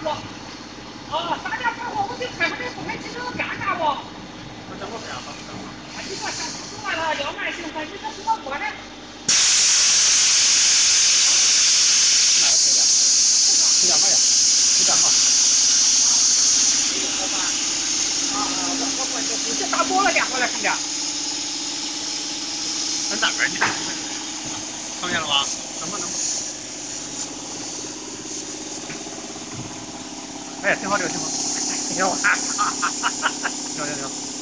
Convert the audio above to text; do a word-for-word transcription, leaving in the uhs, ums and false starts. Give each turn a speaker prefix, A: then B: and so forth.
A: 不？哦，大家伙伙我就看他这不开汽车尴尬不？
B: 我等会不要好等会。
A: 啊，你把下车说完了，要慢行，快你这说到过来。
B: 那可以的，你干嘛呀？你干嘛？
A: 好吧。啊啊，我我我就直接打过了电话了，兄弟。
B: 在那边你看，看见了吗？那么那么。哎，挺好这个挺好。
A: 行，哈哈哈哈哈。
B: 行行行。